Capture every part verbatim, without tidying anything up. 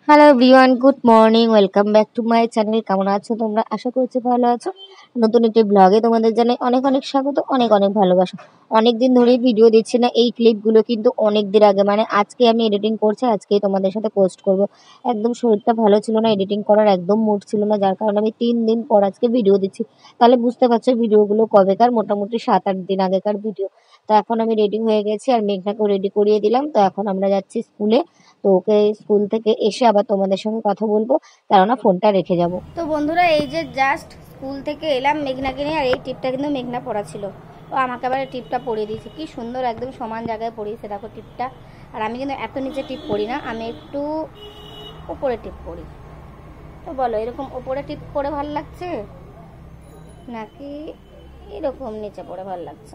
Hello everyone, good morning. Welcome back to my channel. কেমন আছো তোমরা? আশা করছি ভালো আছো। নতুন একটি ব্লগে তোমাদের জানাই অনেক অনেক স্বাগত, অনেক অনেক ভালোবাসা। অনেক দিন ধরেই ভিডিও দিচ্ছি না। এই ক্লিপগুলো কিন্তু অনেক দিন আগে, মানে আজকে আমি এডিটিং করছি, আজকেই তোমাদের সাথে পোস্ট করব। একদম শরীরটা ভালো ছিল না, এডিটিং করার একদম মুড ছিল না, যার কারণে আমি তিন দিন পর আজকে ভিডিও দিচ্ছি। তাহলে বুঝতে পারছো ভিডিওগুলো কবেকার, মোটামুটি সাত আট দিন আগেকার ভিডিও। তো এখন আমি রেডি হয়ে গেছি আর মেঘনাকেও রেডি করিয়ে দিলাম। তো এখন আমরা যাচ্ছি স্কুলে। তো ওকে স্কুল থেকে এসে আবার তোমাদের সঙ্গে কথা বলবো, কেননা ফোনটা রেখে যাব। তো বন্ধুরা, এই যে জাস্ট স্কুল থেকে এলাম মেঘনাকে নিয়ে, আর এই টিপটা কিন্তু মেঘনা পড়া ছিল। ও আমাকে আবার টিপটা পরিয়ে দিয়েছে, কি সুন্দর একদম সমান জায়গায় পরিয়েছে দেখো টিপটা। আর আমি কিন্তু এত নিচে টিপ পরি না, আমি একটু উপরে টিপ পরি। তো বলো, এরকম উপরে টিপ পরে ভালো লাগছে নাকি এরকম নিচে পড়ে ভালো লাগছে?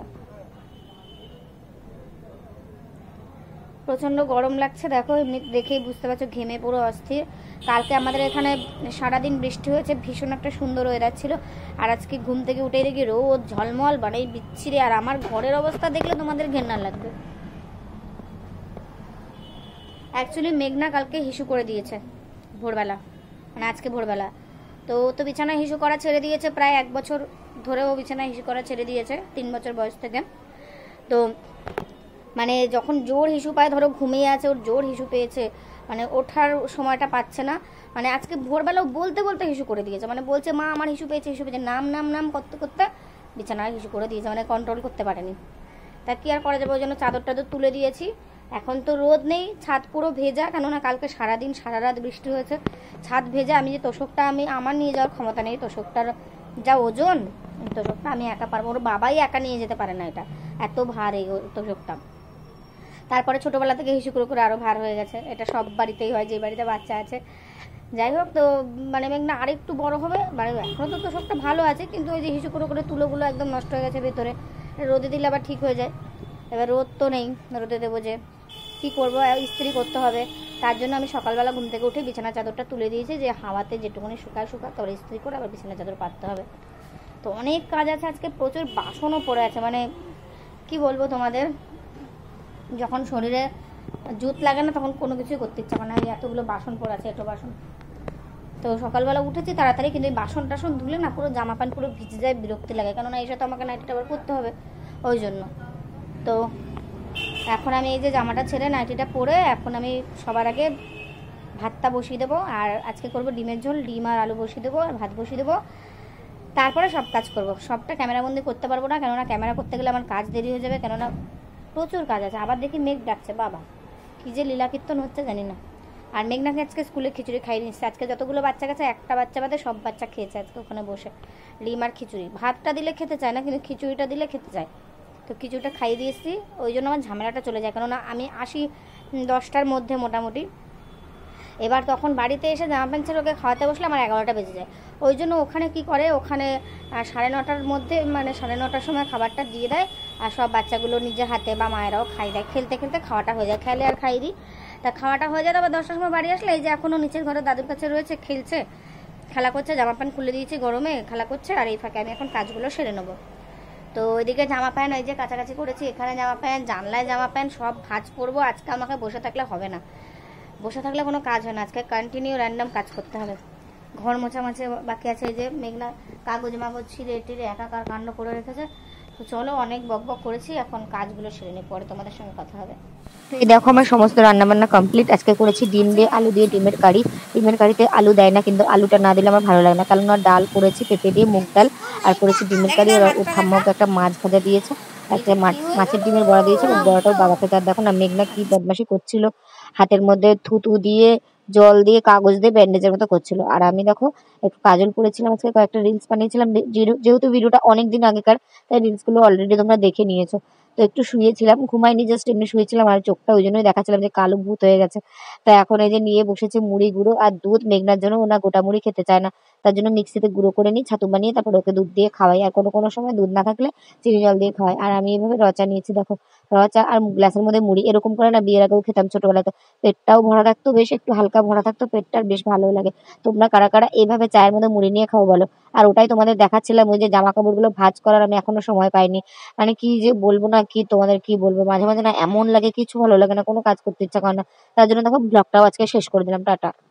প্রচণ্ড গরম লাগছে দেখো, এমনি দেখেই বুঝতে পারছো ঘেমে পুরো অস্থির। কালকে আমাদের এখানে সারাদিন বৃষ্টি হয়েছে, ভীষণ একটা সুন্দর ওয়েদার ছিল। আর আজকে ঘুম থেকে উঠে দেখি রোদ ঝলমল, মানে বিচ্ছিরি। আর আমার ঘরের অবস্থা দেখলে তোমাদের ঘেন্না লাগবে। অ্যাকচুয়ালি মেঘনা কালকে হিসু করে দিয়েছে ভোরবেলা, মানে আজকে ভোরবেলা। তো তো বিছানায় হিসু করা ছেড়ে দিয়েছে, প্রায় এক বছর ধরেও বিছানায় হিসু করা ছেড়ে দিয়েছে, তিন বছর বয়স থেকে। তো মানে যখন জোর হিসু পায়, ধরো ঘুমিয়ে আছে, ওর জোর হিসু পেয়েছে, মানে ওঠার সময়টা পাচ্ছে না। মানে আজকে ভোরবেলাও বলতে বলতে হিসু করে দিয়েছে, মানে বলছে মা আমার হিসু পেয়েছে, হিসু পেয়েছে, নাম নাম নাম করতে করতে বিছানায় হিসু করে দিয়েছে, মানে কন্ট্রোল করতে পারেনি। তা কি আর করা যাবে, ওই জন্য চাদর টাদর তুলে দিয়েছি। এখন তো রোদ নেই, ছাদ পুরো ভেজা, কেননা কালকে সারাদিন সারা রাত বৃষ্টি হয়েছে, ছাদ ভেজা। আমি যে তোষকটা, আমি আমার নিয়ে যাওয়ার ক্ষমতা নেই, তোষকটার যা ওজন, তোষকটা আমি একা পারবো, ওর বাবাই একা নিয়ে যেতে পারে না, এটা এত ভার এই তোষকটা। তারপরে ছোটোবেলা থেকে হিসু করে করে আরও ভার হয়ে গেছে, এটা সব বাড়িতেই হয়, যে বাড়িতে বাচ্চা আছে। যাই হোক, তো মানে মেঘনা আরেকটু বড় হবে, মানে এখনও তো তোষকটা ভালো আছে, কিন্তু ওই যে হিসু করে করে তুলোগুলো একদম নষ্ট হয়ে গেছে ভেতরে, রোদে দিলে আবার ঠিক হয়ে যায়। এবার রোদ তো নেই, রোদে দেবো যে কী করবো, ইস্ত্রি করতে হবে। তার জন্য আমি সকালবেলা ঘুম থেকে উঠে বিছানা চাদরটা তুলে দিয়েছি, যে হাওয়াতে যেটুকুনি শুকায় শুকায় তারপরে ইস্ত্রি করে আবার বিছানা চাদর পাততে হবে। তো অনেক কাজ আছে আজকে, প্রচুর বাসনও পড়ে আছে, মানে কি বলবো তোমাদের, যখন শরীরে জুত লাগে না তখন কোনো কিছুই করতে ইচ্ছা করে না। এই এতগুলো বাসন পড়ে আছে, এটো বাসন। তো সকালবেলা উঠেছি তাড়াতাড়ি, কিন্তু এই বাসন টাসন ধুলে না পুরো জামা প্যান্ট পুরো ভিজে যায়, বিরক্তি লাগে, কেননা এই সাথে আমাকে নাইটিটা আবার করতে হবে, ওই জন্য। তো এখন আমি এই যে জামাটা ছেড়ে নাইটিটা পরে, এখন আমি সবার আগে ভাতটা বসিয়ে দেবো। আর আজকে করবো ডিমের ঝোল, ডিম আর আলু বসিয়ে দেবো, আর ভাত বসিয়ে দেবো। তারপরে সব কাজ করব। সবটা ক্যামেরাবন্দি করতে পারবো না, কেননা ক্যামেরা করতে গেলে আমার কাজ দেরি হয়ে যাবে, কেননা প্রচুর কাজ আছে। আবার দেখি মেঘ ডাকছে, বাবা কী যে লীলা কীর্তন হচ্ছে জানি না। আর মেঘনাকে আজকে স্কুলে খিচুড়ি খাইয়ে নিচ্ছে, আজকে যতগুলো বাচ্চা গেছে একটা বাচ্চা বাদে সব বাচ্চা খেয়েছে আজকে ওখানে বসে ডিম আর খিচুড়ি। ভাতটা দিলে খেতে চায় না, কিন্তু খিচুড়িটা দিলে খেতে চায়। তো খিচুড়িটা খাইয়ে দিয়েছি, ওই জন্য আমার ঝামেলাটা চলে যায়, কেননা আমি আসি দশটার মধ্যে মোটামুটি। এবার তখন বাড়িতে এসে জামা প্যান্ট ছেড়ে ওকে খাওয়াতে বসলে আমার এগারোটা বেজে যায়। ওই জন্য ওখানে কি করে, ওখানে সাড়ে নটার মধ্যে, মানে সাড়ে নটার সময় খাবারটা দিয়ে দেয়, আর সব বাচ্চাগুলো নিজের হাতে বা মায়েরাও খাই দেয়, খেলতে খেলতে খাওয়াটা হয়ে যায়, খেলে আর খাই দিই। তা খাওয়াটা হয়ে যায়, আবার দশটার সময় বাড়ি আসলে এই যে এখনও নিচের ঘরে দাদুর কাছে রয়েছে, খেলছে, খেলা করছে, জামা প্যান্ট খুলে দিয়েছি গরমে, খেলা করছে। আর এই ফাঁকে আমি এখন কাজগুলো সেরে নেবো। তো ওইদিকে জামা প্যান্ট ওই যে কাছাকাছি করেছি, এখানে জামা প্যান্ট, জানলায় জামা প্যান্ট সব ভাঁজ করবো। আজকে আমাকে বসে থাকলে হবে না, বসে থাকলে কোনো কাজ হয় না, আজকে কন্টিনিউ র্যান্ডাম কাজ করতে হবে। ঘর মোছা মাছে বাকি আছে, এই যে মেঘনা কাগজ মাগজ ছিঁড়ে টিড়ে একাকার কাণ্ড করে রেখেছে। তো চলো, অনেক বক বক করেছি, এখন কাজগুলো সেরে নিই, পরে তোমাদের সঙ্গে কথা হবে। এই দেখো আমার সমস্ত রান্নাবান্না কমপ্লিট। আজকে করেছি ডিম দিয়ে আলু দিয়ে ডিমের কারি। ডিমের কারিতে আলু দেয় না, কিন্তু আলুটা না দিলে আমার ভালো লাগে না, কারণ ডাল করেছি পেঁপে দিয়ে, মুগ ডাল, আর করেছি ডিমের কারি। ও ঠাম্মাকে একটা মাছ ভাজা দিয়েছে, একটা মাছের ডিমের বড়া দিয়েছে, বড়াটাও বাবাকে। তার দেখো না মেঘনা কি বদমাশি করছিল, হাতের মধ্যে থুতু দিয়ে জল দিয়ে কাগজ দিয়ে ব্যান্ডেজের মতো করছিল। আর আমি দেখো একটু কাজল করেছিলাম, আজকে কয়েকটা রিলস বানিয়েছিলাম, যেহেতু ভিডিওটা অনেক দিন আগেকার, তাই রিলসগুলো অলরেডি তোমরা দেখে নিয়েছো। তো একটু শুয়েছিলাম, ঘুমাইনি, জাস্ট এমনি শুয়েছিলাম, আর চোখটা ওই জন্যই দেখাচ্ছিলাম যে কালো ভূত হয়ে গেছে। তা এখন এই যে নিয়ে বসেছে মুড়ি গুঁড়ো আর দুধ, মেঘনার জন্য, ওনা গোটা মুড়ি খেতে চায় না, তার জন্য মিক্সিতে গুঁড়ো করে নিই, ছাতু বানিয়ে তারপর ওকে দুধ দিয়ে খাওয়াই। আর কোনো কোনো সময় দুধ না থাকলে চিনি জল দিয়ে খাওয়াই। আর আমি এইভাবে রচা নিয়েছি দেখো, রচা আর গ্লাসের মধ্যে মুড়ি, এরকম করে না বিয়ের আগেও খেতাম ছোটবেলাতে, পেটটাও ভরা থাকতো, বেশ একটু হালকা ভরা থাকতো পেটটা, বেশ ভালো লাগে। তোমরা কারা কারা এইভাবে চায়ের মধ্যে মুড়ি নিয়ে খাও বলো। আর ওটাই তোমাদের দেখাচ্ছিলাম, ওই যে জামা কাপড়গুলো ভাঁজ করার, আমি এখনো সময় পাইনি, মানে কি যে বলবো না, কি তোমাদের কি বলবো, মাঝে মাঝে না এমন লাগে কিছু ভালো লাগে না, কোনো কাজ করতে ইচ্ছা করে না। তার জন্য দেখো ব্লগটাও আজকে শেষ করে দিলাম, টাটা।